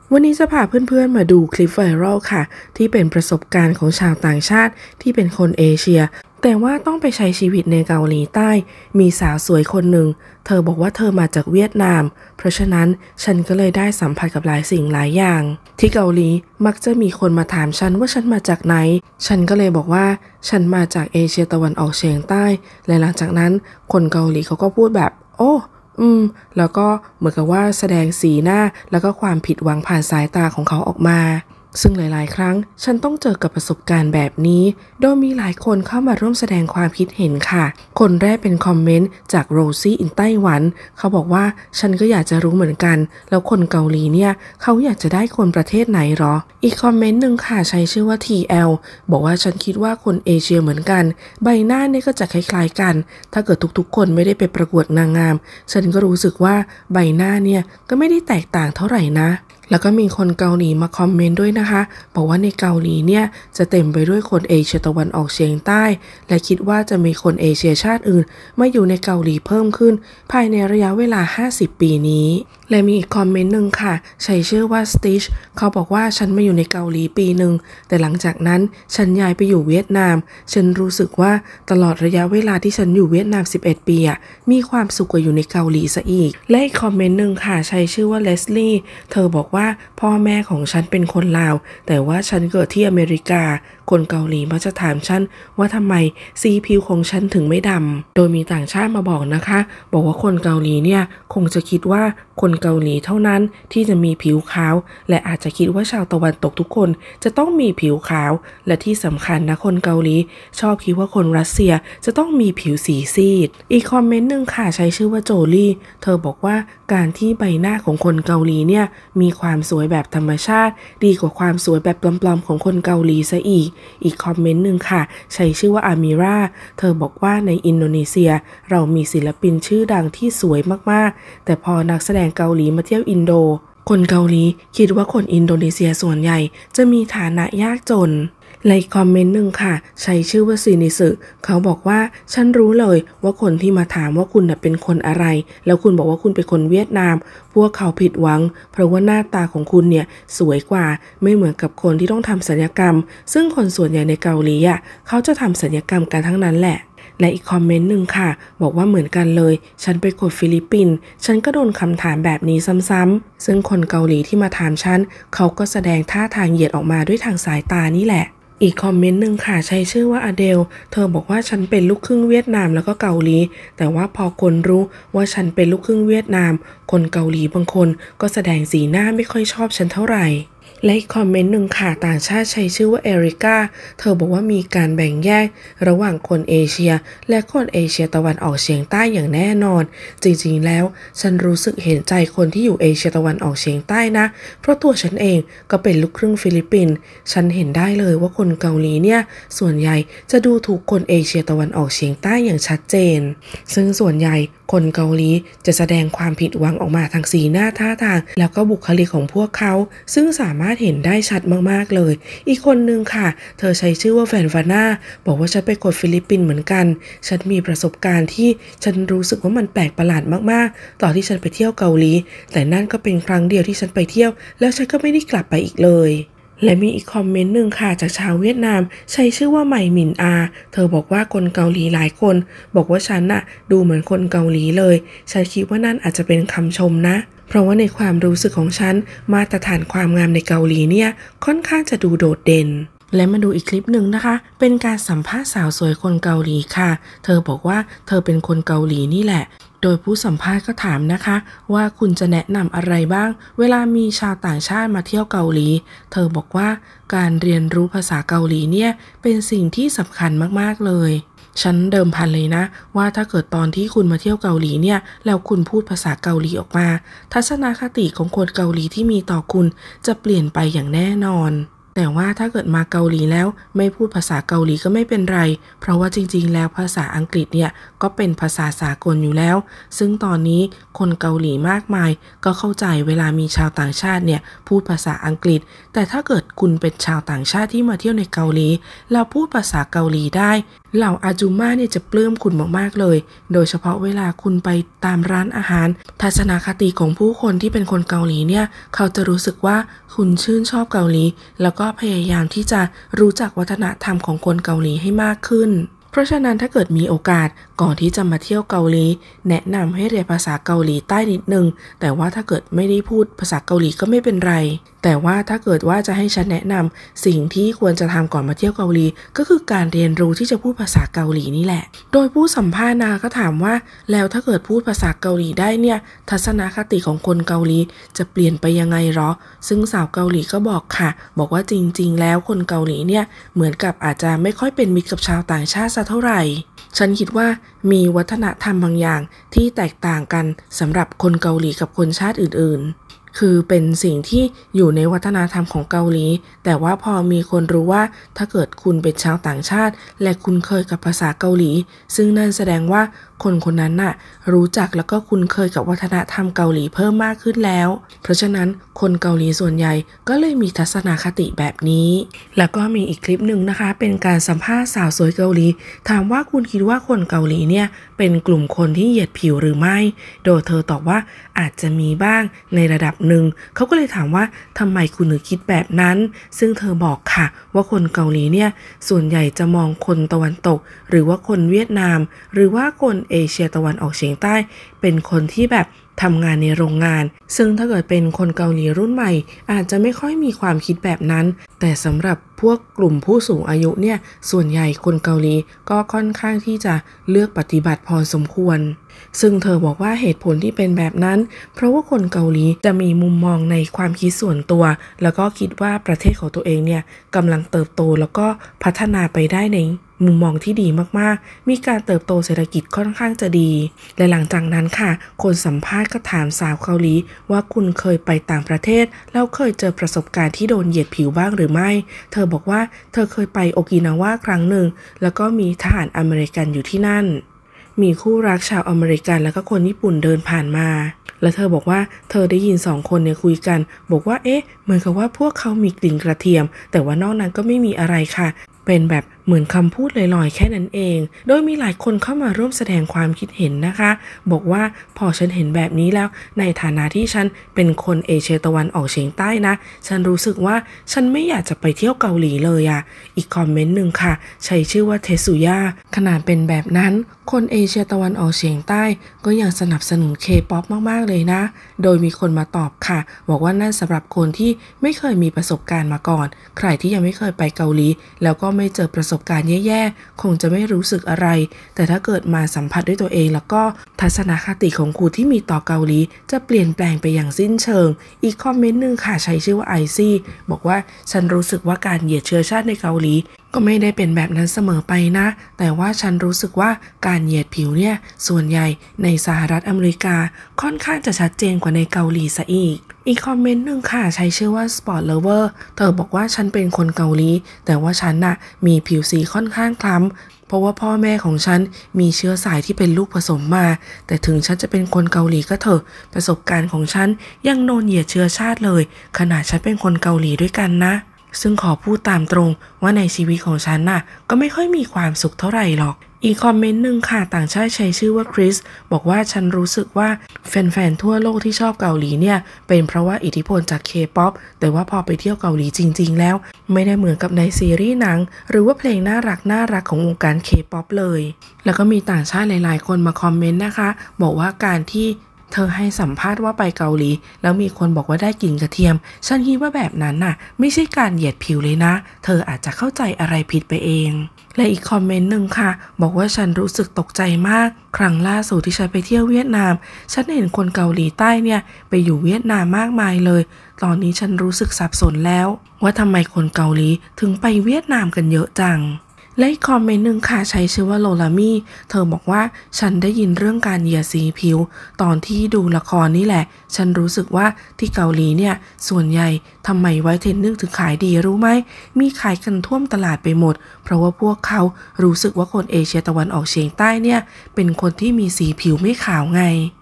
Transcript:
วันนี้จะพาเพื่อนๆมาดูคลิปไวรัลค่ะที่เป็นประสบการณ์ของชาวต่างชาติที่เป็นคนเอเชียแต่ว่าต้องไปใช้ชีวิตในเกาหลีใต้มีสาวสวยคนหนึ่งเธอบอกว่าเธอมาจากเวียดนามเพราะฉะนั้นฉันก็เลยได้สัมผัสกับหลายสิ่งหลายอย่างที่เกาหลีมักจะมีคนมาถามฉันว่าฉันมาจากไหนฉันก็เลยบอกว่าฉันมาจากเอเชียตะวันออกเฉียงใต้และหลังจากนั้นคนเกาหลีเขาก็พูดแบบโอ้แล้วก็เหมือนกับว่าแสดงสีหน้าแล้วก็ความผิดหวังผ่านสายตาของเขาออกมาซึ่งหลายๆครั้งฉันต้องเจอกับประสบการณ์แบบนี้โดยมีหลายคนเข้ามาร่วมแสดงความคิดเห็นค่ะคนแรกเป็นคอมเมนต์จากโรซี่อินไต้หวันเขาบอกว่าฉันก็อยากจะรู้เหมือนกันแล้วคนเกาหลีเนี่ยเขาอยากจะได้คนประเทศไหนหรออีกคอมเมนต์หนึ่งค่ะใช้ชื่อว่า TL บอกว่าฉันคิดว่าคนเอเชียเหมือนกันใบหน้าเนี่ยก็จะคล้ายๆกันถ้าเกิดทุกๆคนไม่ได้ไปประกวดนางงามฉันก็รู้สึกว่าใบหน้าเนี่ยก็ไม่ได้แตกต่างเท่าไหร่นะแล้วก็มีคนเกาหลีมาคอมเมนต์ด้วยนะคะบอกว่าในเกาหลีเนี่ยจะเต็มไปด้วยคนเอเชียตะวันออกเฉียงใต้และคิดว่าจะมีคนเอเชียชาติอื่นมาอยู่ในเกาหลีเพิ่มขึ้นภายในระยะเวลา50 ปีนี้และมีอีกคอมเมนต์หนึ่งค่ะใช้ชื่อว่า Stitch เขาบอกว่าฉันมาอยู่ในเกาหลีปีหนึ่งแต่หลังจากนั้นฉันย้ายไปอยู่เวียดนามฉันรู้สึกว่าตลอดระยะเวลาที่ฉันอยู่เวียดนาม11 ปีมีความสุขกว่าอยู่ในเกาหลีซะอีกและอีกคอมเมนต์หนึ่งค่ะใช้ชื่อว่า Leslie เธอบอกว่าพ่อแม่ของฉันเป็นคนลาวแต่ว่าฉันเกิดที่อเมริกาคนเกาหลีมักจะถามฉันว่าทำไมสีผิวของฉันถึงไม่ดำโดยมีต่างชาติมาบอกนะคะบอกว่าคนเกาหลีเนี่ยคงจะคิดว่าคนเกาหลีเท่านั้นที่จะมีผิวขาวและอาจจะคิดว่าชาวตะวันตกทุกคนจะต้องมีผิวขาวและที่สำคัญนะคนเกาหลีชอบคิดว่าคนรัสเซียจะต้องมีผิวสีซีดอีกคอมเมนต์หนึ่งค่ะใช้ชื่อว่าโจลี่เธอบอกว่าการที่ใบหน้าของคนเกาหลีเนี่ยมีความสวยแบบธรรมชาติดีกว่าความสวยแบบปลอมๆของคนเกาหลีซะอีกคอมเมนต์หนึ่งค่ะใช้ชื่อว่าอามิราเธอบอกว่าในอินโดนีเซียเรามีศิลปินชื่อดังที่สวยมากๆแต่พอนักแสดงเกาหลีมาเที่ยวอินโดคนเกาหลีคิดว่าคนอินโดนีเซียส่วนใหญ่จะมีฐานะยากจนในคอมเมนต์หนึ่งค่ะใช้ชื่อว่าซีนิสึเขาบอกว่าฉันรู้เลยว่าคนที่มาถามว่าคุณเป็นคนอะไรแล้วคุณบอกว่าคุณเป็นคนเวียดนามพวกเขาผิดหวังเพราะว่าหน้าตาของคุณเนี่ยสวยกว่าไม่เหมือนกับคนที่ต้องทำศัลยกรรมซึ่งคนส่วนใหญ่ในเกาหลีเขาจะทำศัลยกรรมกันทั้งนั้นแหละและอีกคอมเมนต์หนึ่งค่ะบอกว่าเหมือนกันเลยฉันไปกดฟิลิปปินส์ฉันก็โดนคำถามแบบนี้ซ้ำๆซึ่งคนเกาหลีที่มาถามฉันเขาก็แสดงท่าทางเหยียดออกมาด้วยทางสายตานี่แหละอีกคอมเมนต์หนึ่งค่ะใช้ชื่อว่าอเดลเธอบอกว่าฉันเป็นลูกครึ่งเวียดนามแล้วก็เกาหลีแต่ว่าพอคนรู้ว่าฉันเป็นลูกครึ่งเวียดนามคนเกาหลีบางคนก็แสดงสีหน้าไม่ค่อยชอบฉันเท่าไหร่และอีกคอมเมนต์หนึ่งค่ะต่างชาติใช้ชื่อว่าเอริก้าเธอบอกว่ามีการแบ่งแยกระหว่างคนเอเชียและคนเอเชียตะวันออกเฉียงใต้อย่างแน่นอนจริงๆแล้วฉันรู้สึกเห็นใจคนที่อยู่เอเชียตะวันออกเฉียงใต้นะเพราะตัวฉันเองก็เป็นลูกครึ่งฟิลิปปินส์ฉันเห็นได้เลยว่าคนเกาหลีเนี่ยส่วนใหญ่จะดูถูกคนเอเชียตะวันออกเฉียงใต้อย่างชัดเจนซึ่งส่วนใหญ่คนเกาหลีจะแสดงความผิดหวังออกมาทางสีหน้าท่าทางแล้วก็บุคลิกของพวกเขาซึ่งสามารถเห็นได้ชัดมากๆเลยอีกคนนึงค่ะเธอใช้ชื่อว่าแฟนฟาน่าบอกว่าฉันไปกดฟิลิปปินส์เหมือนกันฉันมีประสบการณ์ที่ฉันรู้สึกว่ามันแปลกประหลาดมากๆตอนที่ฉันไปเที่ยวเกาหลีแต่นั่นก็เป็นครั้งเดียวที่ฉันไปเที่ยวแล้วฉันก็ไม่ได้กลับไปอีกเลยและมีอีกคอมเมนต์หนึ่งค่ะจากชาวเวียดนามใช้ชื่อว่าไหมหมินอาเธอบอกว่าคนเกาหลีหลายคนบอกว่าฉันดูเหมือนคนเกาหลีเลยฉันคิดว่านั่นอาจจะเป็นคำชมนะเพราะว่าในความรู้สึกของฉันมาตรฐานความงามในเกาหลีเนี่ยค่อนข้างจะดูโดดเด่นและมาดูอีกคลิปหนึ่งนะคะเป็นการสัมภาษณ์สาวสวยคนเกาหลีค่ะเธอบอกว่าเธอเป็นคนเกาหลีนี่แหละโดยผู้สัมภาษณ์ก็ถามนะคะว่าคุณจะแนะนำอะไรบ้างเวลามีชาวต่างชาติมาเที่ยวเกาหลีเธอบอกว่าการเรียนรู้ภาษาเกาหลีเนี่ยเป็นสิ่งที่สำคัญมากๆเลยฉันเดิมพันเลยนะว่าถ้าเกิดตอนที่คุณมาเที่ยวเกาหลีเนี่ยแล้วคุณพูดภาษาเกาหลีออกมาทัศนคติของคนเกาหลีที่มีต่อคุณจะเปลี่ยนไปอย่างแน่นอนแต่ว่าถ้าเกิดมาเกาหลีแล้วไม่พูดภาษาเกาหลีก็ไม่เป็นไรเพราะว่าจริงๆแล้วภาษาอังกฤษเนี่ยก็เป็นภาษาสากลอยู่แล้วซึ่งตอนนี้คนเกาหลีมากมายก็เข้าใจเวลามีชาวต่างชาติเนี่ยพูดภาษาอังกฤษแต่ถ้าเกิดคุณเป็นชาวต่างชาติที่มาเที่ยวในเกาหลีแล้วพูดภาษาเกาหลีได้เหล่าอาจูม่าเนี่ยจะปลื้มคุณมากๆเลยโดยเฉพาะเวลาคุณไปตามร้านอาหารทัศนคติของผู้คนที่เป็นคนเกาหลีเนี่ยเขาจะรู้สึกว่าคุณชื่นชอบเกาหลีแล้วก็พยายามที่จะรู้จักวัฒนธรรมของคนเกาหลีให้มากขึ้นเพราะฉะนั้นถ้าเกิดมีโอกาสก่อนที่จะมาเที่ยวเกาหลีแนะนำให้เรียนภาษาเกาหลีใต้นิดนึงแต่ว่าถ้าเกิดไม่ได้พูดภาษาเกาหลีก็ไม่เป็นไรแต่ว่าถ้าเกิดว่าจะให้ฉันแนะนำสิ่งที่ควรจะทำก่อนมาเที่ยวเกาหลีก็คือการเรียนรู้ที่จะพูดภาษาเกาหลีนี่แหละโดยผู้สัมภาษณ์ก็ถามว่าแล้วถ้าเกิดพูดภาษาเกาหลีได้เนี่ยทัศนคติของคนเกาหลีจะเปลี่ยนไปยังไงหรอซึ่งสาวเกาหลีก็บอกค่ะบอกว่าจริงๆแล้วคนเกาหลีเนี่ยเหมือนกับอาจจะไม่ค่อยเป็นมิตรกับชาวต่างชาติซะเท่าไหร่ฉันคิดว่ามีวัฒนธรรมบางอย่างที่แตกต่างกันสำหรับคนเกาหลีกับคนชาติอื่นๆคือเป็นสิ่งที่อยู่ในวัฒนธรรมของเกาหลีแต่ว่าพอมีคนรู้ว่าถ้าเกิดคุณเป็นชาวต่างชาติและคุ้นเคยกับภาษาเกาหลีซึ่งนั่นแสดงว่าคนคนนั้นน่ะรู้จักแล้วก็คุ้นเคยกับวัฒนธรรมเกาหลีเพิ่มมากขึ้นแล้วเพราะฉะนั้นคนเกาหลีส่วนใหญ่ก็เลยมีทัศนคติแบบนี้แล้วก็มีอีกคลิปหนึ่งนะคะเป็นการสัมภาษณ์สาวสวยเกาหลีถามว่าคุณคิดว่าคนเกาหลีเนี่ยเป็นกลุ่มคนที่เหยียดผิวหรือไม่โดยเธอตอบว่าอาจจะมีบ้างในระดับหนึ่งเขาก็เลยถามว่าทำไมคุณถึงคิดแบบนั้นซึ่งเธอบอกค่ะว่าคนเกาหลีเนี่ยส่วนใหญ่จะมองคนตะวันตกหรือว่าคนเวียดนามหรือว่าคนเอเชียตะวันออกเฉียงใต้เป็นคนที่แบบทำงานในโรงงานซึ่งถ้าเกิดเป็นคนเกาหลีรุ่นใหม่อาจจะไม่ค่อยมีความคิดแบบนั้นแต่สำหรับพวกกลุ่มผู้สูงอายุเนี่ยส่วนใหญ่คนเกาหลีก็ค่อนข้างที่จะเลือกปฏิบัติพอสมควรซึ่งเธอบอกว่าเหตุผลที่เป็นแบบนั้นเพราะว่าคนเกาหลีจะมีมุมมองในความคิดส่วนตัวแล้วก็คิดว่าประเทศของตัวเองเนี่ยกำลังเติบโตแล้วก็พัฒนาไปได้ในมุมมองที่ดีมากๆมีการเติบโตเศรษฐกิจค่อนข้างจะดีและหลังจากนั้นค่ะคนสัมภาษณ์ก็ถามสาวเกาหลีว่าคุณเคยไปต่างประเทศแล้วเคยเจอประสบการณ์ที่โดนเหยียดผิวบ้างหรือไม่เธอบอกว่าเธอเคยไปโอกินาวาครั้งหนึ่งแล้วก็มีทหารอเมริกันอยู่ที่นั่นมีคู่รักชาวอเมริกันแล้วก็คนญี่ปุ่นเดินผ่านมาและเธอบอกว่าเธอได้ยิน2 คนเนี่ยคุยกันบอกว่าเหมือนกับว่าพวกเขามีกลิ่นกระเทียมแต่ว่านอกนั้นก็ไม่มีอะไรค่ะเป็นแบบเหมือนคำพูดลอยๆแค่นั้นเองโดยมีหลายคนเข้ามาร่วมแสดงความคิดเห็นนะคะบอกว่าพอฉันเห็นแบบนี้แล้วในฐานะที่ฉันเป็นคนเอเชียตะวันออกเฉียงใต้นะฉันรู้สึกว่าฉันไม่อยากจะไปเที่ยวเกาหลีเลยอีกคอมเมนต์หนึ่งค่ะใช้ชื่อว่าเทสุย่าขนาดเป็นแบบนั้นคนเอเชียตะวันออกเฉียงใต้ก็ยังสนับสนุนเคป๊อปมากๆเลยนะโดยมีคนมาตอบค่ะบอกว่านั่นสำหรับคนที่ไม่เคยมีประสบการณ์มาก่อนใครที่ยังไม่เคยไปเกาหลีแล้วก็ไม่เจอประสบการณ์แย่ๆคงจะไม่รู้สึกอะไรแต่ถ้าเกิดมาสัมผัสด้วยตัวเองแล้วก็ทัศนคติของคุณที่มีต่อเกาหลีจะเปลี่ยนแปลงไปอย่างสิ้นเชิงอีกคอมเมนต์หนึ่งค่ะใช้ชื่อว่าไอซี่บอกว่าฉันรู้สึกว่าการเหยียดเชื้อชาติในเกาหลีก็ไม่ได้เป็นแบบนั้นเสมอไปนะแต่ว่าฉันรู้สึกว่าการเหยียดผิวเนี่ยส่วนใหญ่ในสหรัฐอเมริกาค่อนข้างจะชัดเจนกว่าในเกาหลีซะอีกคอมเมนต์หนึ่งค่ะใช้ชื่อว่า Sport Lover เธอบอกว่าฉันเป็นคนเกาหลีแต่ว่าฉันมีผิวสีค่อนข้างคล้ำเพราะว่าพ่อแม่ของฉันมีเชื้อสายที่เป็นลูกผสมมาแต่ถึงฉันจะเป็นคนเกาหลีก็เถอะประสบการณ์ของฉันยังโดนเหยียดเชื้อชาติเลยขนาดฉันเป็นคนเกาหลีด้วยกันนะซึ่งขอพูดตามตรงว่าในชีวิตของฉันก็ไม่ค่อยมีความสุขเท่าไหร่หรอกอีกคอมเมนต์หนึ่งค่ะต่างชาติใช้ชื่อว่าคริสบอกว่าฉันรู้สึกว่าแฟนๆทั่วโลกที่ชอบเกาหลีเนี่ยเป็นเพราะว่าอิทธิพลจากเคป๊อปแต่ว่าพอไปเที่ยวเกาหลีจริงๆแล้วไม่ได้เหมือนกับในซีรีส์หนังหรือว่าเพลงน่ารักของวงการเคป๊อปเลยแล้วก็มีต่างชาติหลายๆคนมาคอมเมนต์นะคะบอกว่าการที่เธอให้สัมภาษณ์ว่าไปเกาหลีแล้วมีคนบอกว่าได้กลิ่นกระเทียมฉันคิดว่าแบบนั้นไม่ใช่การเหยียดผิวเลยนะเธออาจจะเข้าใจอะไรผิดไปเองและอีกคอมเมนต์หนึ่งค่ะบอกว่าฉันรู้สึกตกใจมากครั้งล่าสุดที่ฉันไปเที่ยวเวียดนามฉันเห็นคนเกาหลีใต้เนี่ยไปอยู่เวียดนามมากมายเลยตอนนี้ฉันรู้สึกสับสนแล้วว่าทำไมคนเกาหลีถึงไปเวียดนามกันเยอะจังและอีกคอมเมนต์หนึ่งค่ะใช้ชื่อว่าโลลามี่เธอบอกว่าฉันได้ยินเรื่องการเหยียดสีผิวตอนที่ดูละครนี่แหละฉันรู้สึกว่าที่เกาหลีเนี่ยส่วนใหญ่ทำไมไวท์เทนนิ่งถึงขายดีรู้ไหมมีขายกันท่วมตลาดไปหมดเพราะว่าพวกเขารู้สึกว่าคนเอเชียตะวันออกเฉียงใต้เนี่ยเป็นคนที่มีสีผิวไม่ขาวไง